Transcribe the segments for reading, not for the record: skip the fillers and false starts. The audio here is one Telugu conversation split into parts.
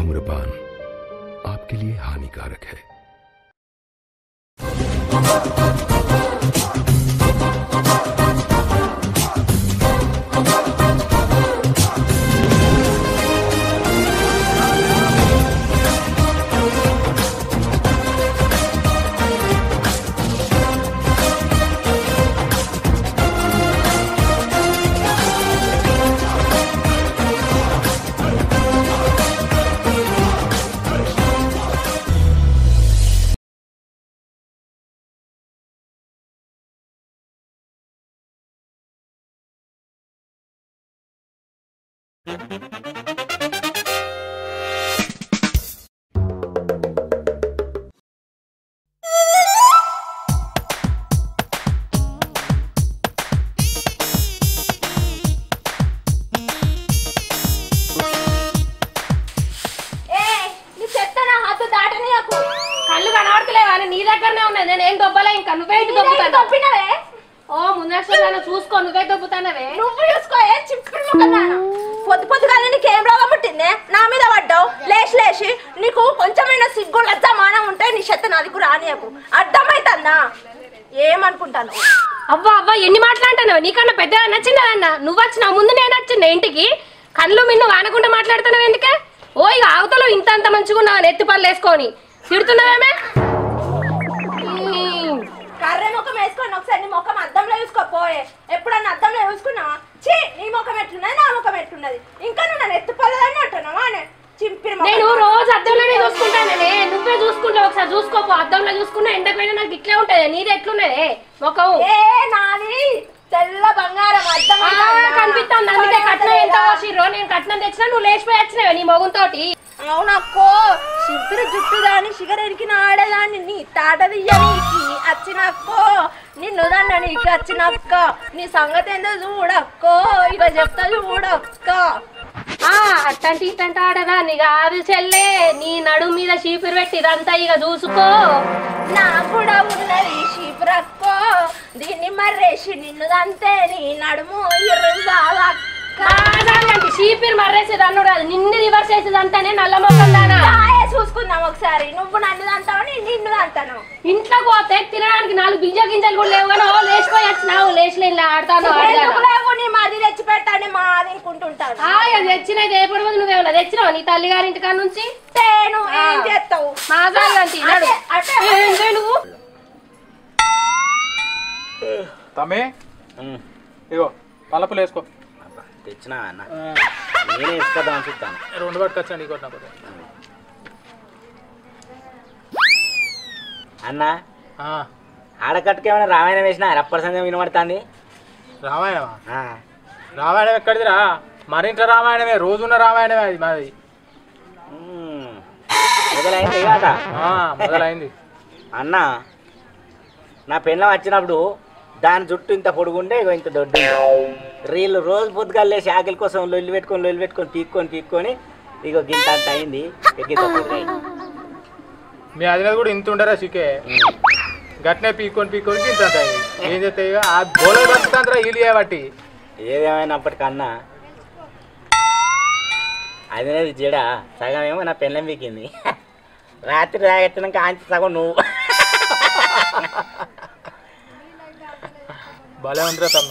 धूम्रपान आपके लिए हानिकारक है। అవ్వ అవ్వ ఎన్ని మాట్లాడుతున్నావు? నీకన్నా పెద్దగా నచ్చిందన్న నువ్వు వచ్చిన ముందు నేను వచ్చింది ఇంటికి కళ్ళు మిన్ను వానకుండా మాట్లాడుతున్నావు ఎందుకే? ఓ ఇక అవతల ఇంత అంత మంచిగా ఉన్నావు ఎత్తి పళ్ళు వేసుకొని తిడుతున్నావేమే? కర్రె ముఖం వేసుకొని ఒకసారి నీ ముఖం అద్దంలో చూసుకోపోయే. ఎప్పుడన్నా అద్దంలో చూసుకున్నావా? ఛీ నీ ముఖం ఎట్లున్నది నా ముఖం ఎట్లున్నది? ఇంకా నువ్వు నన్ను ఎత్తి పళ్ళని అంటున్నావా? నేను రోజు అద్దంలోనే చూసుకుంటానే. నువ్వే చూసుకుంటావు ఒకసారి చూసుకోపో. అద్దంలో చూసుకున్నా ఎండకపోయినా నాకు ఇట్లే ఉంటది. నీది ఎట్లున్నదే ముఖం? నాది తెల్ల బంగారం అద్దం కనిపిస్తుంది. అందుకే కట్నం ఎంత వచ్చిర్రో నేను కట్నం తెచ్చినా నువ్వు లేచిపోయి వచ్చినావే నీ మొగంతోటి. అవునక్కో శిబిర జుట్టు దాని షిగర్ ఎరికిన ఆడదాన్ని నీ తాట దియ్యనీకి వచ్చినక్కో నిన్ను దన్న నీకు వచ్చినక్క నీ సంగతి ఏందో చూడక్కో ఇక చెప్తా చూడక్క. అట్టంటే ఇట్టంటే ఆడదాన్ని కాదు చెల్లే. నీ నడుము మీద చీపురు పెట్టి ఇదంతా ఇక చూసుకో. నాకు కూడా ఉన్నది చీపురక్కో దీన్ని మర్రేసి నిన్నుదంతే నీ నడుము ఇర్రుంటే చీపిరి మర్రేసేది అన్నాడు కాదు నిన్ను రివర్స్ చేసేది అంతానే నల్ల మొక్కం దానా. చూసుకుందాం ఒకసారి. నువ్వు నన్ను దంతావు నిన్ను దంతాను. ఇంట్లో పోతే తినడానికి 4 బింజ గింజలు కూడా లేవు కానీ లేచిపోయి వచ్చినావు. లేచిలేని ఆడతాను నీ మాది తెచ్చి పెట్టండి మాది అనుకుంటుంటాను. తెచ్చినది ఏ పడవదు నువ్వేమన్నా తెచ్చినావు నీ తల్లిగారింటి కాడ నుంచి? నువ్వు ఏం చేస్తావు? నువ్వు తమ్మి ఇగో పల్లపులు వేసుకో. తెచ్చినా అన్న నేనే ఇస్తాను అనిపిస్తాను. 2 పట్టుకొచ్చాను నీకు నాకు అన్న. ఆడకట్టుకేమైనా రామాయణం వేసినా రప్పర్ సంగం వినబడుతుంది. రామాయణమా? రామాయణం ఎక్కడిదిరా? మన ఇంట్లో రామాయణమే రోజున్న రామాయణమే అది మాది. మొదలైంది కదా? మొదలైంది అన్న. నా పెళ్ళం వచ్చినప్పుడు దాని జుట్టు ఇంత పొడుగుండే ఇగో ఇంత దొడ్డు. రీళ్ళు రోజు పొద్దుగాలే ఆకలి కోసం లొల్లి పెట్టుకొని పీక్కొని ఇగో గింత అంత అయింది. మీ అది కూడా ఇంత ఉండరా చికే గట్నే పీక్కొని గింత అంత అయింది. ఏం చేస్తాయి ఆ బోలో బతుకుతాంతరా వీలు చేయబట్టి. ఏదేమైనప్పటికన్నా అదినేది జడ సగం ఏమో నా పెళ్ళం పీకింది. రాత్రి తాగెత్తినాక ఆంచి సగం నువ్వు. భలే ఉందిరా తమ్మి.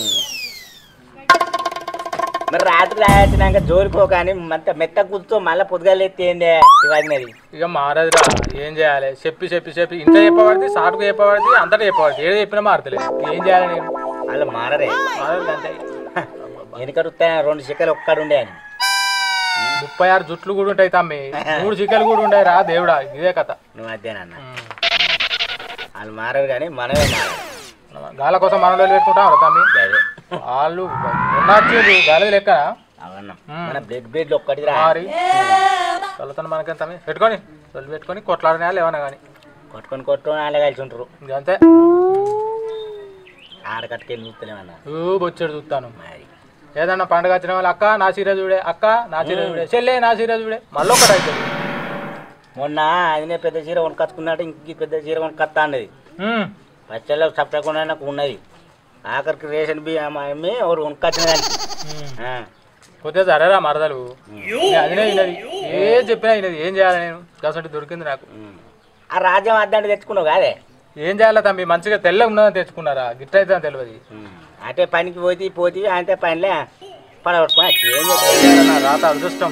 మరి రాత్రి తాగెత్తినాక జోలిపోకాని మెత్త కూర్చో మళ్ళీ పొద్దుగాలు ఎత్తేందే ఇవన్నది. ఇక మారదురా ఏం చేయాలి? చెప్పి ఇంట్లో చెప్పబడితే సాటుకు చెప్పబడితే అంతటా చెప్పబడితే ఏదో చెప్పినా మారతలేదు. ఏం చేయాలి నేను? వాళ్ళు మారరే అంతే. వెనుకడుతా 2 చిక్కలు ఒక్కడు ఉండే అని 36 జుట్లు కూడా ఉంటాయి తమ్మి. 3 చిక్కలు కూడా ఉంటాయి రా దేవుడా. ఇదే కథ. నువ్వు అదేనన్న. వాళ్ళు మారరు కానీ మనమే మారాలి. గాల కోసం మనలో పెట్టుకుంటాం తమ్మి. వాళ్ళు ఉన్నచ్చేది గాలి లెక్క మన బ్లడ్ ఒక్కటి మారి చల్లుతాను మనకేం తమ్మి. పెట్టుకొని కొట్లాడినా ఏమన్నా కానీ కొట్టుకొని వాళ్ళే కలిసి ఉంటారు. అంతే. ఆడకట్టుకెళ్ళి చూస్తలేమన్నా బొచ్చాడు చూస్తాను. ఏదన్నా పండుగ వచ్చిన వాళ్ళు అక్క నా చీర చూడే, అక్క నా చీర చూడే, చెల్లె నా చీర చూడే, మళ్ళీ ఒకటి అవుతుంది. మొన్న అదినే పెద్ద చీర కొనుకొచ్చుకున్నట్టు ఇంక పెద్ద చీర కొనుక్కొస్తా అన్నది. పచ్చళ్ళు చెప్పకుండా నాకు ఉన్నది. ఆఖరికి రేషన్ బియ్యం అమ్మి ఎవరు కొనుక్కొచ్చిన దానికి పోతే సరేరా మరదలు అదినే వినది ఏం చెప్పినా వినది. ఏం చేయాలి నేను కాసంటే దొరికింది నాకు. ఆ రాజ్యం అద్దంటే తెచ్చుకున్నావు కాదే. ఏం చేయాలి తమ్మి మంచిగా తెల్లగా ఉన్నదని తెచ్చుకున్నారా గిట్ట అయితే అని తెలియదు. అంటే పనికి పోతే అంతే పనిలే పడగొట్టుకుని ఏం నా రాత అదృష్టం.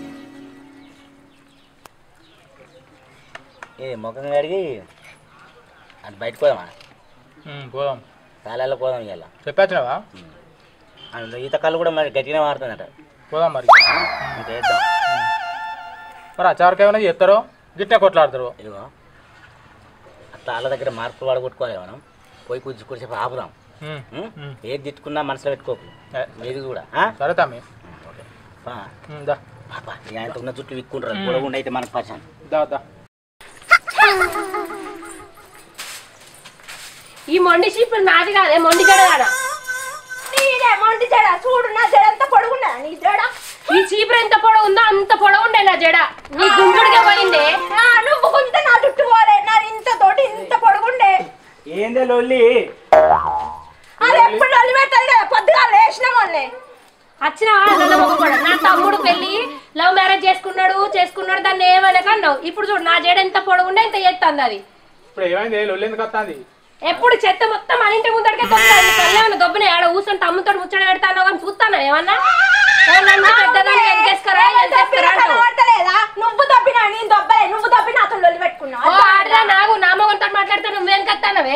ఇది ముఖం కడిగి అది బయటకు పోదామా? పోదాం కాలాల్లో పోదాం ఇవాళ. చెప్పాచ్చినావా? ఈత కళ్ళు కూడా మరి గట్టిగా మారుతుందట. పోదాం మరి ఇంకేద్దాం. మరి అచారుకి ఏమైనా చేస్తారో గిట్టే కొట్లాడతారు. ఇదిగో అట్లా వాళ్ళ దగ్గర మార్కులు పడగొట్టుకోవాలి. మనం పోయి కొద్దిసేపు ఆపుదాం. ఏది తిట్టుకున్నా మనసులో పెట్టుకోకు. ఏది కూడా సరే తమ్మి. ఓకే పాపా ఆయన ఉన్న చుట్టూ విక్కుంటారు పొడవుండి అయితే మనకు పరిచయం. ఈ మొండి చీపురు నాది కాదే మొండి జడ కాదా? నీదే మొండి జడ. చూడు నా జడ ఎంత పొడుగున్నా నీ జడ. ఈ చీపురు ఎంత పొడవు ఉందో అంత పొడవు ఉండే నా జడ. నీ గుంజుడిగా పోయిందే. నువ్వు కొంత నా జుట్టు పోలే. నా ఇంత తోటి ఇంత పొడుగుండే. ఏందే లొల్లి? అది ఎప్పుడు లొల్లి పెట్టదు కదా. పొద్దుగా లేచిన మొన్నే వచ్చిన నా తమ్ముడు పెళ్లి లవ్ మ్యారేజ్ చేసుకున్నాడు దాన్ని ఏమనకన్నావు. ఇప్పుడు చూడు నా జడ ఎంత పొడవుండే ఇంత చేస్తుంది. అది ఇప్పుడు ఏమైంది లొల్లి ఎందుకు వస్తుంది? ఎప్పుడు చెత్త మొత్తం మన ఇంటి ముందడికే తొమ్మిది దొబ్బనే ఆడ కూర్చొని తమ్ముతో ముచ్చట పెడతాను కానీ చూస్తాను ఏమన్నా పెద్దదాన్ని ఎంకేసుకరా లేదా? నువ్వు దొబ్బినా నేను దొబ్బలే. నువ్వు దొబ్బి నాతో లొల్లి పెట్టుకున్నావు. ఆడరా నాకు నామగంతో మాట్లాడితే నువ్వేం కత్తానవే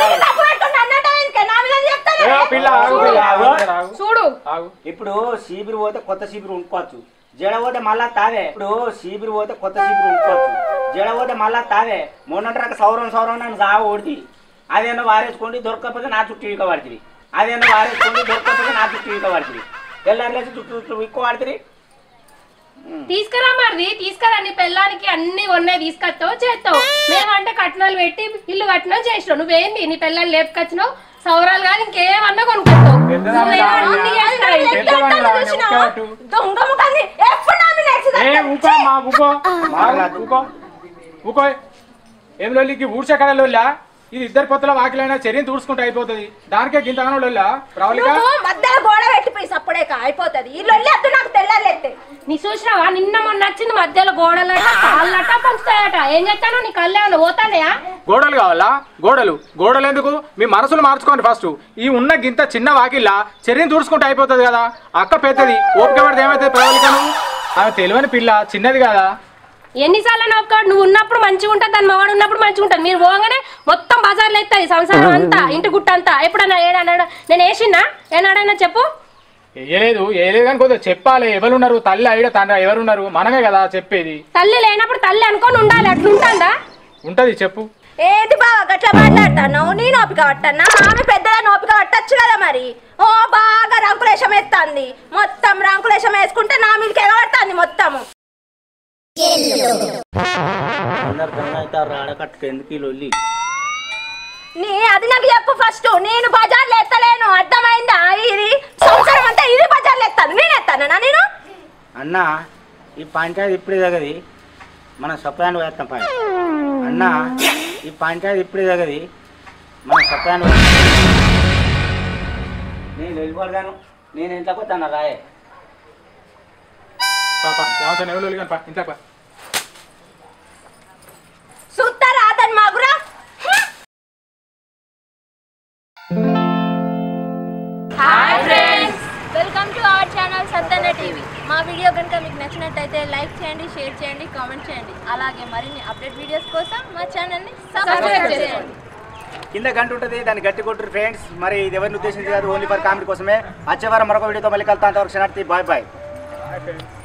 చూడు. ఇప్పుడు సీబిరి పోతే కొత్త సీబిరి ఉంచుకోవచ్చు. జడ పోతే మళ్ళా తావే. ఇప్పుడు సీబిరి పోతే కొత్త సీబిరి ఉంచుకోవచ్చు. జడ పోతే మళ్ళా తావే. మొన్నటి సౌరం నన్ను సాగు ఓడిది. అదేమో వారేసుకోండి దొరకకపోతే నా చుట్టూ ఇక పడుతుంది. అదేమో వారేసుకోండి దొరకకపోతే నా చుట్టూ ఇక పడుతుంది. తెల్లారిలేసి చుట్టూ ఎక్కువ పడుతుంది. తీసుకురా మరి తీసుకురా. నీ పెళ్ళానికి అన్ని ఉన్నాయి తీసుకొస్తావు చేస్తావు. మేమంటే కట్నాలు పెట్టి ఇల్లు కట్టినావు చేసినావు. నువ్వేంది నీ పెళ్ళాన్ని లేపుకొచ్చినావు సౌరాలు కానీ ఇంకేమన్నా కొనుక్కొస్తావు. ఏం లొల్లికి ఊడ్చక్కడ లొల్లా? ఇది ఇద్దరు పొత్తుల వాకిలైనా చర్యను తూడుచుకుంటూ అయిపోతుంది. దానికే గింతగానో లొల్లా రావులిక మధ్యలో గోడ పెట్టిపోయి సప్పుడేక అయిపోతుంది. ఈ లొల్లి అద్దు నాకు తెల్లారైతే. నీ చూసినావా నిన్న మొన్న వచ్చింది మధ్యలో గోడలట కాళ్ళట పంచుతాయట. ఏం చేస్తాను నీ కళ్యాణ్ పోతానయా? గోడలు కావాలా? గోడలు ఎందుకు? మీ మనసులు మార్చుకోండి ఫస్ట్. ఈ ఉన్న గింత చిన్న వాకిల్లా చర్యను తూడుచుకుంటూ అయిపోతుంది కదా. అక్క పెద్దది ఓపిక పడితే ఏమైతుంది ప్రవళికను? ఆమె తెలివని పిల్ల చిన్నది కదా. ఎన్నిసార్లు నొక్కాడు? నువ్వు ఉన్నప్పుడు మంచిగా ఉంటుంది దాని మగవాడు ఉన్నప్పుడు మంచిగా ఉంటుంది. మీరు పోగానే మొత్తం బజార్లు ఎత్తాయి సంసారం అంతా ఇంటి గుట్ట అంతా. ఎప్పుడన్నా ఏడన్నాడు నేను వేసినా ఏనాడైనా చెప్పు. వేయలేదు కానీ కొద్దిగా చెప్పాలి. ఎవరున్నారు తల్లి అయిడ తండ్రి ఎవరున్నారు? మనమే కదా చెప్పేది. తల్లి లేనప్పుడు తల్లి అనుకొని ఉండాలి. అట్లుంటుందా? ఉంటది చెప్పు. ఏది బాగా గట్లా మాట్లాడతావు? నీ నోపిక పట్టన్నా? ఆమె పెద్దగా నోపిక పట్టచ్చు కదా మరి. ఓ బాగా రంకులేషం వేస్తుంది. మొత్తం రంకులేషం వేసుకుంటే నా మీదకి ఎగబడుతుంది మొత్తము. రాడకట్టుకు ఎందుకు లొల్లి? అది నాకు చెప్పు ఫస్ట్. నేను బజార్లు ఎత్తలేను అర్థమైందా? ఇది సంవత్సరం అంతా ఇది బజార్లు ఎత్తాను. నేను ఎత్తానా? నేను అన్న ఈ పంచాయతీ ఇప్పుడే తగది మనం సప్లాన్ వేస్తాం. పని అన్న ఈ పంచాయతీ ఇప్పుడే తగది మనం సప్లాన్. నేను వెళ్ళిపోతాను. నేను ఇంట్లోకి వస్తాను రాయే. చూస్తారా అతను మాగురా? Welcome to our channel Santhana TV. మా వీడియో కనుక మీకు నచ్చినట్టయితే లైక్ చేయండి, షేర్ చేయండి, కామెంట్ చేయండి. అలాగే మరిన్ని అప్డేట్ వీడియోస్ కోసం మా ఛానల్ని సబ్స్క్రైబ్ చేయండి. కింద గంట ఉంటుంది దాన్ని గట్టి కొట్టురు ఫ్రెండ్స్. మరి ఇది ఎవరిని ఉద్దేశించి కాదు, ఓన్లీ ఫర్ కామెడీ కోసమే. వచ్చే వారం మరొక వీడియోతో మళ్ళీ కలుతా. అంతవరకు బాయ్ బాయ్.